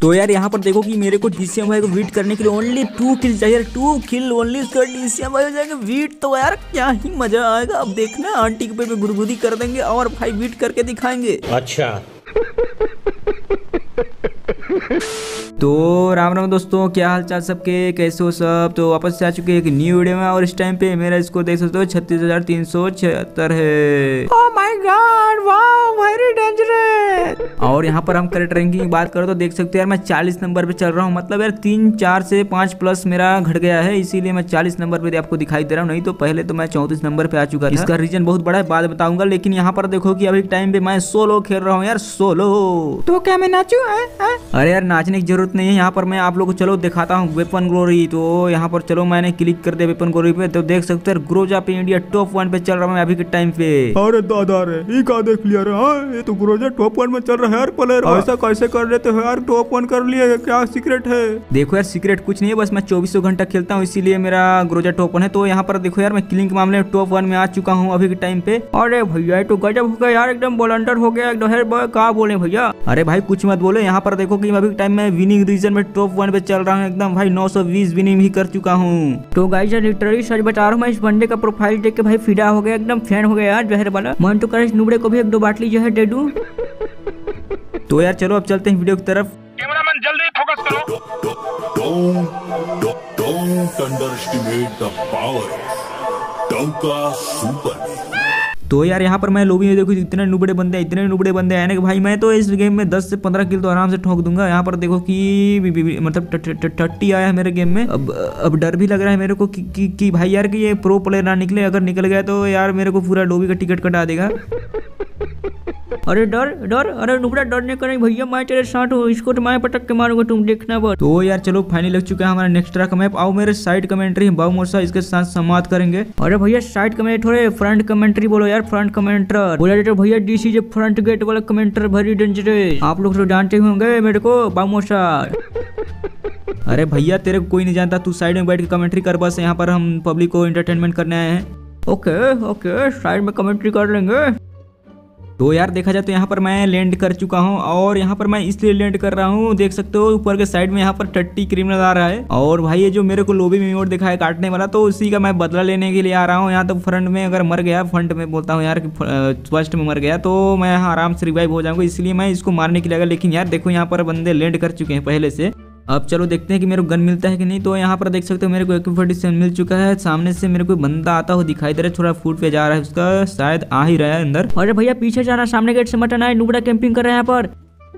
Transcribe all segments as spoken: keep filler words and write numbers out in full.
तो यार यहाँ पर देखो कि मेरे को डीसीएम भाई को बीट करने के लिए ओनली टू किल चाहिए, टू किल ओनली उसका डीसीएम भाई हो जाएंगे बीट। तो यार क्या ही मजा आएगा, अब देखना आंटी के पे में गुदगुदी कर देंगे और भाई बीट करके दिखाएंगे। अच्छा तो राम राम दोस्तों, क्या हाल चाल सबके, कैसे हो सब। तो वापस से आ चुके हैं एक न्यू वीडियो में और इस टाइम पे मेरा इसको देख सकते हो छत्तीस हजार तीन सौ छिहत्तर है। Oh my god, wow very dangerous. और यहाँ पर हम करेक्ट रैंकिंग की बात करें तो देख सकते हो यार मैं चालीस नंबर पे चल रहा हूँ। मतलब यार तीन चार से पांच प्लस मेरा घट गया है, इसीलिए मैं चालीस नंबर पे आपको दिखाई दे रहा हूँ। नहीं तो पहले तो मैं चौंतीस नंबर पे आ चुका था। इसका रीजन बहुत बड़ा है, बाद में बताऊंगा। लेकिन यहाँ पर देखो कि अभी टाइम पे मैं सोलो खेल रहा हूँ यार, सोलो। तो क्या मैं नाचू? अरे यार नाचने की जरूरत नहीं है, यहाँ पर मैं आप लोगों को चलो दिखाता हूँ वेपन ग्लोरी। तो यहाँ पर चलो मैंने क्लिक कर दिया वेपन ग्लोरी पे, तो देख सकते हो ग्रोजा पे इंडिया टॉप वन पे चल रहा हूँ अभी के टाइम पे। अरे दादा रे, ये का देख लिया रे? हाँ ये तो ग्रोजा टॉप वन में चल रहा है यार। प्लेयर ऐसा कैसे कर लेते हो यार? टॉप वन कर लिए, क्या सीक्रेट है? देखो यार सीक्रेट कुछ नहीं है, बस मैं चौबीसों घंटा खेलता हूँ इसीलिए मेरा ग्रोजा टॉप वन है। तो यहाँ पर देखो यार मैं किलिंग के मामले में टॉप वन में आ चुका हूँ अभी के टाइम पे। अरे भैया तो गजब हो गया यार, एकदम वॉलंटियर हो गया एकदम। क्या बोले भैया? अरे भाई कुछ मत बोले। यहाँ पर देखो कि अभी टाइम में विनिंग रीजन में टॉप वन पे चल रहा हूँ एकदम भाई, नौ सौ बीस विनिंग भी कर चुका हूँ। तो गाइस लिटरली सच बता रहा हूँ, मैं इस बंदे का प्रोफाइल देख के भाई फिदा हो गया, एकदम फैन हो गया यार जहर वाला। मन तो करे इस नुबड़े को भी एक दो बाटली जो है दे दूं। तो यार चलो अब चलते हैं वीडियो की तरफ। कैमरामैन जल्दी फोकस करो। Don't underestimate the power of Tonka Super. तो यार यहाँ पर मैं लोबी में देखो इतने नुबड़े बंदे इतने नुबड़े बंदे आए ना कि भाई मैं तो इस गेम में दस से पंद्रह किल तो आराम से ठोक दूंगा। यहाँ पर देखो कि मतलब टट्टी आया है मेरे गेम में। अब अब डर भी लग रहा है मेरे को कि, कि, कि भाई यार कि ये प्रो प्लेयर ना निकले, अगर निकल गया तो यार मेरे को पूरा लोबी का टिकट कटा देगा। अरे डर डर, अरे नुबड़ा डरने का नहीं भैया, मैं तेरे साथ हूँ, इसको तो मैं पटक के मारूंगा, तुम देखना बस। तो यार चलो फाइनली लग चुका है हमारा नेक्स्ट ट्रैक मैप। आओ मेरे साइड कमेंट्री बाबू मोसा इसके साथ संवाद करेंगे। अरे भैया साइड कमेंट थोड़े फ्रंट कमेंट्री बोलो यार, फ्रंट कमेंटर बोला तो भैया डीसी जो फ्रंट गेट वाला कमेंटर वेरी डेंजरस। आप लोग तो जानते होंगे मेरे को बाबू मोसा। अरे भैया तेरे को कोई नहीं जानता, तू साइड में बैठ के कमेंट्री कर बस, यहाँ पर हम पब्लिक को एंटरटेनमेंट करने आए हैं। ओके ओके साइड में कमेंट्री कर लेंगे। तो यार देखा जाए तो यहाँ पर मैं लैंड कर चुका हूँ और यहाँ पर मैं इसलिए लैंड कर रहा हूँ, देख सकते हो ऊपर के साइड में यहाँ पर टट्टी क्रिमिनल आ रहा है। और भाई ये जो मेरे को लोबी में इमोट दिखा है काटने वाला, तो उसी का मैं बदला लेने के लिए आ रहा हूँ। यहाँ तो फ्रंट में अगर मर गया, फ्रंट में बोलता हूँ यार फर्स्ट में मर गया तो मैं यहाँ आराम से रिवाइव हो जाऊंगा, इसलिए मैं इसको मारने के लिए लगा। लेकिन यार देखो यहाँ पर बंदे लैंड कर चुके हैं पहले से। अब चलो देखते हैं कि मेरे को गन मिलता है कि नहीं। तो यहाँ पर देख सकते हो मेरे को ए के फोर्टी सेवन मिल चुका है। सामने से मेरे को बंदा आता हुआ दिखाई दे रहा है, थोड़ा फुट पे जा रहा है, उसका शायद आ ही रहा है अंदर। अरे भैया पीछे जाना, सामने गेट से मटन आए, नुबड़ा कैंपिंग कर रहे हैं यहाँ पर।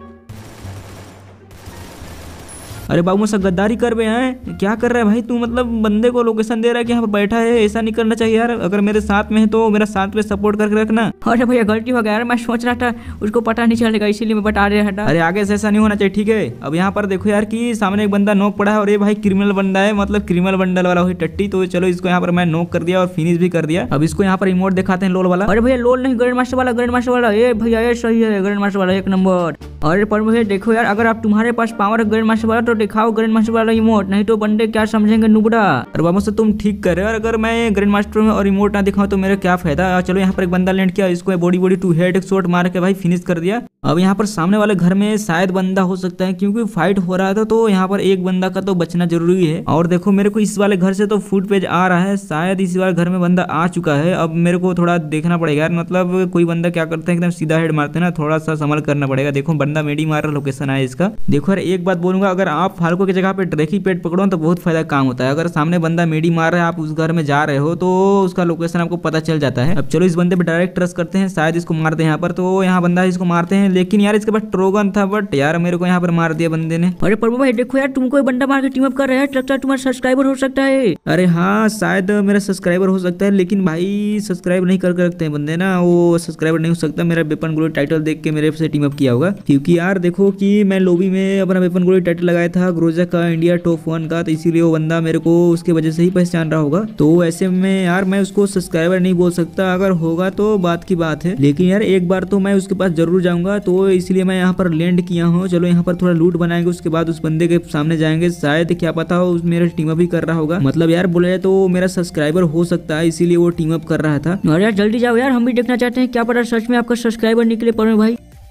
अरे बाबू मुझसे गद्दारी कर रहे हैं, क्या कर रहा है भाई तू? मतलब बंदे को लोकेशन दे रहा है कि यहाँ पर बैठा है, ऐसा नहीं करना चाहिए यार। अगर मेरे साथ में है तो मेरा साथ पे सपोर्ट करके रखना। अरे भैया गलती हो गया यार, मैं सोच रहा था उसको पता नहीं चलेगा इसीलिए मैं बता रहा था। अरे आगे से ऐसा नहीं होना चाहिए, ठीक है। अब यहाँ पर देखो यार कि सामने एक बंदा नोक पड़ा है और ये भाई क्रिमिनल बंदा है, मतलब क्रिमिनल बंडल वाला हुई टट्टी। तो चलो इसको यहाँ पर मैं नोक कर दिया और फिनिश भी कर दिया। अब इसको यहाँ पर इमोट दिखाते हैं लोल वाला। अरे भैया लोल नहीं, ग्रैंड मास्टर वाला, ग्रैंड मास्टर वाला। ये भैया ये सही है, ग्रैंड मास्टर वाला एक नंबर। अरे पर भैया देखो यार, अगर आप तुम्हारे पास पावर है ग्रैंड मास्टर वाला तो दिखाओ ग्रैंड मास्टर वाला इमोट, नहीं तो बंदे क्या समझेंगे नुबड़ा। और बाबू से तुम ठीक कर रहे हो, अगर मैं ग्रैंड मास्टर में और इमोट ना दिखाऊं तो मेरा क्या फायदा। चलो यहाँ पर एक बंदा लैंड किया, इसको body body to head shot मार के भाई फिनिश कर दिया। अब यहाँ पर सामने वाले घर में शायद बंदा हो सकता है, क्योंकि फाइट हो रहा था तो यहाँ पर एक बंदा का तो बचना जरूरी है। और देखो मेरे को इस वाले घर से तो फुट पेज आ रहा है, शायद इस वाले घर में बंदा आ चुका है। अब मेरे को थोड़ा देखना पड़ेगा यार, मतलब कोई बंदा क्या करते हैं एकदम सीधा हेड मारते हैं ना, थोड़ा सा संभल करना पड़ेगा। देखो बंदा मेडी मार रहा, लोकेशन है इसका। देखो यार एक बात बोलूंगा, अगर आप फाल्को की जगह पे ड्रैकी पेट पकड़ो तो बहुत फायदा काम होता है। अगर सामने बंदा मेडी मार रहा है, आप उस घर में जा रहे हो तो उसका लोकेशन आपको पता चल जाता है। अब चलो इस बंदे पे डायरेक्ट ट्रस्ट करते हैं, शायद इसको मारते हैं यहाँ पर। तो यहाँ बंदा इसको मारते हैं, लेकिन यार इसके पास ट्रोगन था, बट यार मेरे को यहाँ पर मार दिया बंदे ने। अरे प्रभु भाई देखो यार, तुमको बंदा मार के टीम अप कर रहा है, लगता है तुम्हारा सब्सक्राइबर हो सकता है। अरे हाँ शायद मेरा सब्सक्राइबर हो सकता है, लेकिन भाई सब्सक्राइब नहीं कर रखते हैं बंदे ना, वो सब्सक्राइबर नहीं हो सकता। मेरा वेपन ग्लोरी टाइटल देख के मेरे से टीम अप किया होगा, क्योंकि यार देखो कि मैं लॉबी में अपना वेपन ग्लोरी टाइटल लगाया था ग्रोजा का इंडिया टॉप वन का, तो इसीलिए वो बंदा मेरे को उसके वजह से ही पहचान रहा होगा। तो ऐसे में यार मैं उसको सब्सक्राइबर नहीं बोल सकता, अगर होगा तो बात की बात है। लेकिन यार एक बार तो मैं उसके पास जरूर जाऊंगा, तो इसलिए मैं यहाँ पर लैंड किया हूँ। चलो यहाँ पर थोड़ा लूट बनाएंगे, उसके बाद उस बंदे के सामने जाएंगे, शायद क्या पता हो उस मेरा टीम अप भी कर रहा होगा। मतलब यार बोले जाए तो मेरा सब्सक्राइबर हो सकता है, इसीलिए वो टीम अप कर रहा था। अरे यार जल्दी जाओ यार, हम भी देखना चाहते हैं, क्या पता सच में आपका सब्सक्राइबर निकले। पर भाई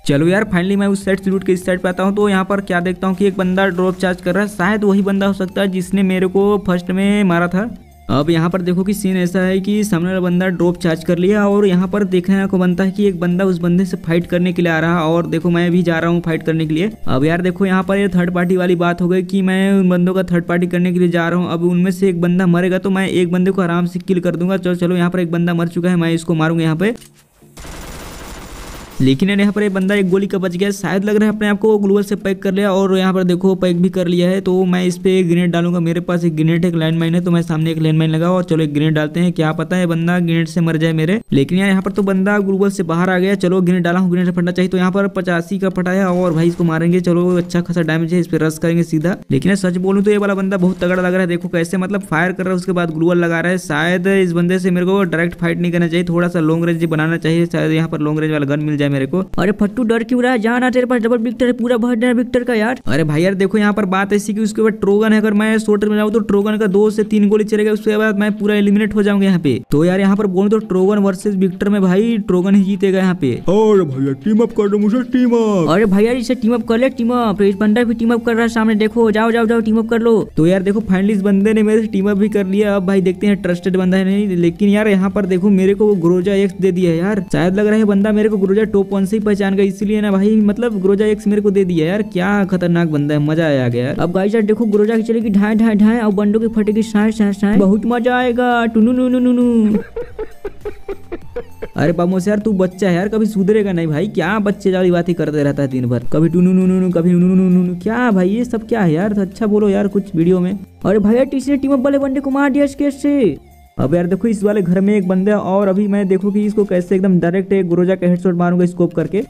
चलो यार फाइनली मैं उस साइड से लूट के इस साइड पे आता हूँ। तो यहाँ पर क्या देखता हूँ कि एक बंदा ड्रॉप चार्ज कर रहा है, शायद वही बंदा हो सकता है जिसने मेरे को फर्स्ट में मारा था। अब यहाँ पर देखो कि सीन ऐसा है कि सामने वाला बंदा ड्रॉप चार्ज कर लिया और यहाँ पर देखने को बनता है कि एक बंदा उस बंदे से फाइट करने के लिए आ रहा है और देखो मैं भी जा रहा हूँ फाइट करने के लिए। अब यार देखो यहाँ पर ये थर्ड पार्टी वाली बात हो गई कि मैं उन बंदों का थर्ड पार्टी करने के लिए जा रहा हूँ। अब उनमें से एक बंदा मरेगा तो मैं एक बंदे को आराम से किल कर दूंगा। चलो चलो यहाँ पर एक बंदा मर चुका है, मैं इसको मारूंगा यहाँ पे। लेकिन यहाँ पर ये बंदा एक गोली का बच गया, शायद लग रहा है अपने आप को ग्लूवल से पैक कर लिया और यहाँ पर देखो पैक भी कर लिया है। तो मैं इस पे ग्रेनेड डालूंगा, मेरे पास एक ग्रेनेड एक लैंड माइन है, तो मैं सामने एक लैंड माइन लगा और चलो एक ग्रेनेड डालते हैं, क्या पता है बंदा ग्रेनेड से मर जाए मेरे। लेकिन यार यहाँ पर तो बंदा ग्लूवल से बाहर आ गया। चलो ग्रेनेड डाला हूँ, ग्रेनेड फटना चाहिए, तो यहाँ पर पचासी का फटाया और भाई इसको मारेंगे। चलो अच्छा खासा डैमेज है, इस पर रश करेंगे सीधा। लेकिन सच बोलूँ तो ये वाला बंदा बहुत तगड़ा लग रहा है, देखो कैसे मतलब फायर कर रहा है उसके बाद ग्लूवल लगा रहा है। शायद इस बंदे से मेरे को डायरेक्ट फाइट नहीं करना चाहिए, थोड़ा सा लॉन्ग रेंज बनाना चाहिए, शायद यहाँ पर लॉन्ग रेंज वाला गन मिल जाए मेरे को। अरे फट्टू डर क्यों रहा है, जाना तेरे पास डबल विक्टर है, पूरा भर है विक्टर का यार। अरे भाई यार देखो यहाँ पर बात ऐसी कि उसके बाद ट्रोगन है, अगर मैं शॉर्टर में जाऊँ तो ट्रोगन का दो से तीन गोली चलेगा, उसके बाद मैं पूरा एलिमिनेट हो जाऊंगा यहाँ पे। तो यार यहाँ पर बोलूं तो ट्रोगन वर्सेस विक्टर में भाई ट्रोगन ही जीतेगा यहाँ पे। अरे भैया टीम अप कर दो मुझे, टीम अप। अरे भाई यार इसे टीम अप कर ले, टीम अप। इस बंदा भी टीम अप कर रहा है सामने, देखो जाओ जाओ जाओ टीम अप कर लो। तो यार देखो फाइनली इस बंदे ने मेरे से टीम अप भी कर लिया। अब भाई देखते हैं ट्रस्टेड बंदा है नहीं। लेकिन यार यहाँ पर देखो मेरे को ग्रोजा एक्स दे दिया यार, शायद लग रहा है बंदा मेरे को ग्रोजा टॉप वन से ही पहचान गया, इसीलिए ना भाई मतलब ग्रोजा एक्स मेरे को दे दिया यार। क्या खतरनाक बंदा है, मजा आया गया यार। अब गाइस यार देखो ग्रोजा की चलेगी ढाई ढाई ढाई और बंडों की फटेगी साए साए साए, बहुत मजा आएगा। टुनु नु नु नु नु। अरे बामोस यार तू बच्चा है यार, कभी सुधरेगा नहीं भाई, क्या बच्चे वाली बातें करते रहता है दिन भर, कभी टुनु नु नु नु कभी नु नु नु नु। क्या भाई ये सब क्या है यार, अच्छा बोलो यार कुछ वीडियो में। अरे भाई यार टीसी ने टीम अप वाले बंदे को मार दिया इसके से। अब यार देखो इस वाले घर में एक बंदा और अभी मैं देखो कि इसको कैसे एकदम डायरेक्ट एक ग्रोजा का हेडशॉट मारूंगा स्कोप करके।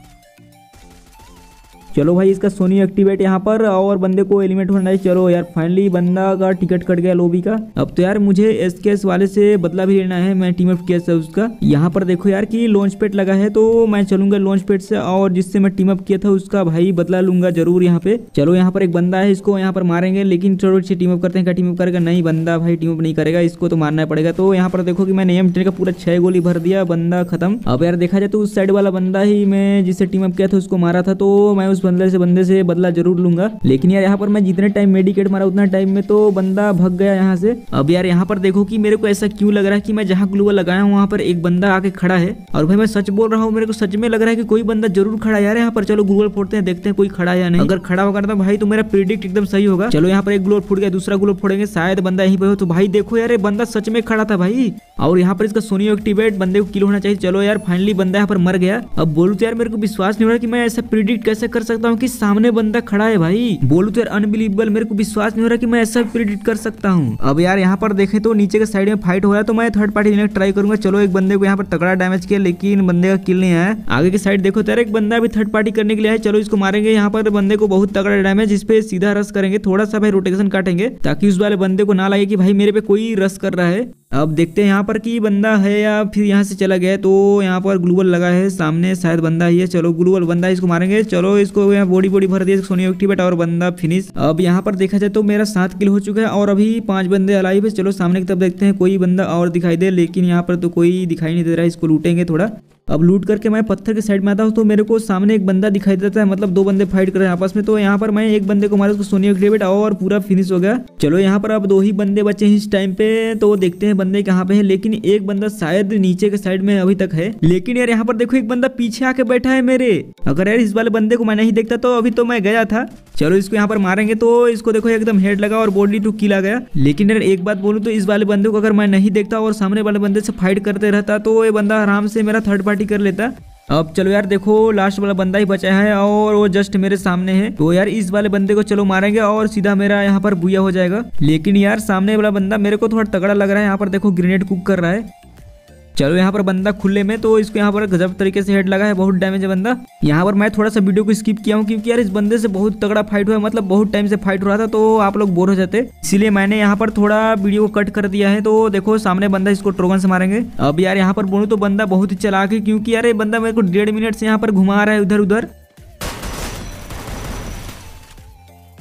चलो भाई इसका सोनी एक्टिवेट यहाँ पर और बंदे को एलिमिनेट होना है। चलो यार फाइनली बंदा का टिकट कट गया लॉबी का। अब तो यार मुझे एसकेएस वाले से बदला भी लेना है, मैं टीम अप केस है उसका। यहाँ पर देखो यार कि लॉन्च पैड लगा है तो मैं चलूंगा लॉन्च पैड से और जिससे मैं टीम अप किया था उसका भाई बदला लूंगा जरूर यहाँ पे। चलो यहाँ पर एक बंदा है, इसको यहाँ पर मारेंगे। लेकिन चलो इसे टीम अप करते हैं, क्या टीम अप करेगा? नहीं बंदा भाई टीम अप नहीं करेगा, इसको तो मारना पड़ेगा। तो यहाँ पर देखो कि मैंने एम टेन का पूरा छह गोली भर दिया, बंदा खत्म। अब यार देखा जाए तो उस साइड वाला बंदा ही मैं जिससे टीम अप किया था उसको मारा था, तो मैं उस बंदे से बंदे से बदला जरूर लूंगा। लेकिन यार यहाँ पर मैं जितने टाइम मेडिकेट मारा उतना टाइम में तो बंदा भाग गया यहाँ से। अब यार यहाँ पर देखो कि मेरे को ऐसा क्यों लग रहा है कि मैं जहाँ ग्लूवल लगाया हूँ वहाँ पर एक बंदा आके खड़ा है। और भाई मैं सच बोल रहा हूँ, मेरे को सच में लग रहा है कि कोई बंदा जरूर खड़ा है यार यहाँ पर। चलो ग्लूवल फोड़ते हैं, देखते हैं कोई खड़ा है या नहीं। अगर खड़ा होगा तो भाई तो मेरा प्रेडिक्ट एकदम सही होगा। चलो यहाँ पर एक ग्लूवल फूट गया, दूसरा ग्लूवल फोड़ेंगे, शायद बंदा यहीं पे हो। तो भाई देखो यार बंदा सच में खड़ा था भाई। और यहाँ पर इसका सोनी एक्टिवेट बंदे को किल होना चाहिए। चलो यार फाइनली बंदा यहाँ पर मर गया। अब बोलूं तो यार मेरे को विश्वास नहीं हो रहा कि मैं ऐसा प्रेडिक्ट कैसे कर सकता हूँ कि सामने बंदा खड़ा है भाई। बोलूं तो यार अनबिलीवेबल, मेरे को विश्वास नहीं हो रहा कि मैं ऐसा प्रेडिक्ट कर सकता हूँ। अब यार यहाँ पर देखें तो नीचे के साइड में फाइट हो रहा है, तो मैं थर्ड पार्टी लेने ट्राई करूंगा। चलो एक बंदे को यहाँ पर तगड़ा डैमेज किया लेकिन बंदे का किल नहीं आया। आगे की साइड देखो तो यार एक बंदा भी थर्ड पार्टी करने के लिए है। चलो इसको मारेंगे, यहाँ पर बंदे को बहुत तगड़ा डैमेज, इस पे सीधा रश करेंगे, थोड़ा सा भाई रोटेशन काटेंगे ताकि उस वाले बंदे को ना लगे कि भाई मेरे पे कोई रश कर रहा है। अब देखते हैं यहाँ पर कि बंदा है या फिर यहाँ से चला गया। तो यहाँ पर ग्लूवल लगा है सामने, शायद बंदा ही है। चलो ग्लूवल बंदा, इसको मारेंगे। चलो इसको यहाँ बॉडी बॉडी भर दिया सोनी एक्टिवेट और बंदा फिनिश। अब यहाँ पर देखा जाए तो मेरा सात किल हो चुका है और अभी पांच बंदे अलाइव है। चलो सामने की तरफ देखते हैं कोई बंदा और दिखाई दे, लेकिन यहाँ पर तो कोई दिखाई नहीं दे रहा है। इसको लूटेंगे थोड़ा। अब लूट करके मैं पत्थर के साइड में आता हूँ तो मेरे को सामने एक बंदा दिखाई देता है, मतलब दो बंदे फाइट कर रहे हैं आपस में। तो यहाँ पर मैं एक बंदे को मारा, उसको सोनी एक्टिवेट और पूरा फिनिश हो गया। चलो यहाँ पर अब दो ही बंदे बचे हैं इस टाइम पे, तो देखते हैं बंदे कहाँ पे है। लेकिन एक बंदा शायद नीचे के साइड में अभी तक है। लेकिन यार यहाँ पर देखो एक बंदा पीछे आके बैठा है मेरे। अगर यार इस वाले बंदे को मैं नहीं देखता तो अभी तो मैं गया था। चलो इसको यहाँ पर मारेंगे। तो इसको देखो एकदम हेड लगा और बॉडी टू किल आ गया। लेकिन यार एक बात बोलूं तो इस वाले बंदे को अगर मैं नहीं देखता और सामने वाले बंदे से फाइट करते रहता तो ये बंदा आराम से मेरा थर्ड पार्टी कर लेता। अब चलो यार देखो लास्ट वाला बंदा ही बचा है और वो जस्ट मेरे सामने है। तो यार इस वाले बंदे को चलो मारेंगे और सीधा मेरा यहाँ पर बुया हो जाएगा। लेकिन यार सामने वाला बंदा मेरे को थोड़ा तगड़ा लग रहा है। यहाँ पर देखो ग्रेनेड कुक कर रहा है। चलो यहाँ पर बंदा खुले में, तो इसको यहाँ पर गजब तरीके से हेड लगा है, बहुत डैमेज है बंदा। यहाँ पर मैं थोड़ा सा वीडियो को स्किप किया हूँ क्योंकि यार इस बंदे से बहुत तगड़ा फाइट हुआ है, मतलब बहुत टाइम से फाइट हो रहा था तो आप लोग बोर हो जाते, इसीलिए मैंने यहाँ पर थोड़ा वीडियो को कट कर दिया है। तो देखो सामने बंदा, इसको ट्रोगन से मारेंगे। अब यार यहाँ पर बोलूँ तो बंदा बहुत ही चलाक है क्योंकि यार ये बंदा मेरे को डेढ़ मिनट से यहाँ पर घुमा रहा है उधर उधर।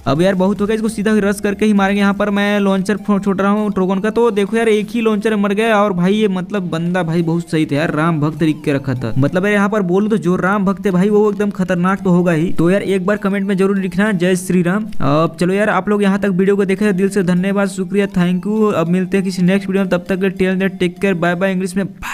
अब यार बहुत हो गया, इसको सीधा रस करके ही मारेंगे। यहाँ पर मैं लॉन्चर छोड़ रहा हूँ ट्रोगन का, तो देखो यार एक ही लॉन्चर मर गया। और भाई ये मतलब बंदा भाई बहुत सही था यार, राम भक्त लिख के रखा था। मतलब यार यहाँ पर बोलूं तो जो राम भक्त है भाई वो एकदम खतरनाक तो होगा ही। तो यार एक बार कमेंट में जरूर लिखना जय श्री राम। अब चलो यार आप लोग यहाँ तक वीडियो को देखे दिल से धन्यवाद, शुक्रिया, थैंक यू। अब मिलते हैं किसी नेक्स्ट वीडियो में, तब तक tell take care, bye bye English में।